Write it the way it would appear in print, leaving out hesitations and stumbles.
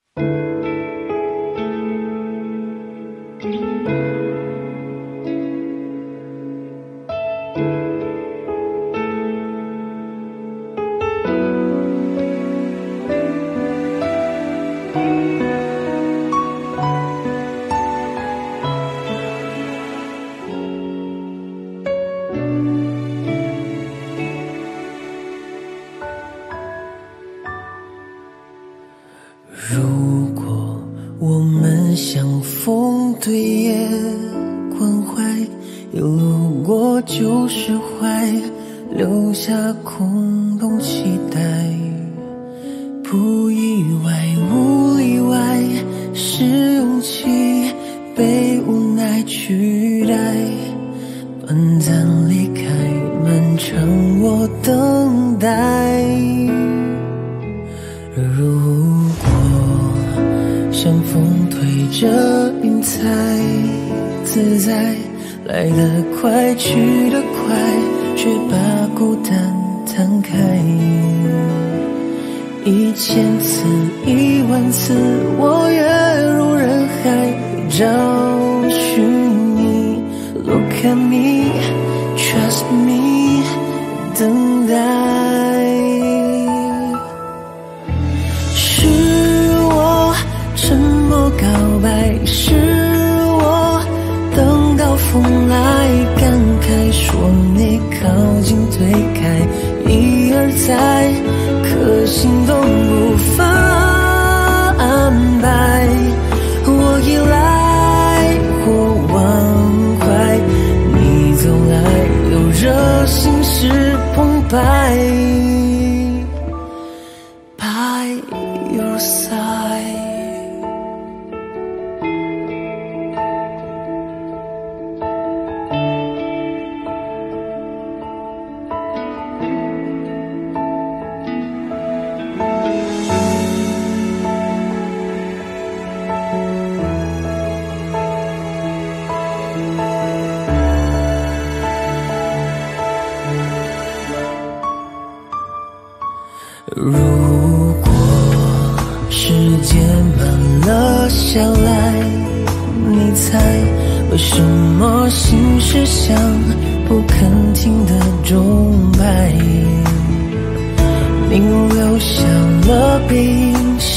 如果我们相逢对眼关怀，又路过旧释怀，留下空洞期待，不意外无例外，是勇气被无奈取代，短暂离开，漫长我等待。如果相逢推着云彩，自在来得快去得快，却把孤单摊开。1000次10000次，我跃入人海，找寻你。Look at me, trust me， 等待。是我沉默告白，是我等到风来，感慨说你靠近推开，一而再，可心动无法安排。我依赖或忘怀，你走来又热心事澎湃。By your side。如果时间慢了下来，你猜为什么心事像不肯停的钟摆？你留下了背影，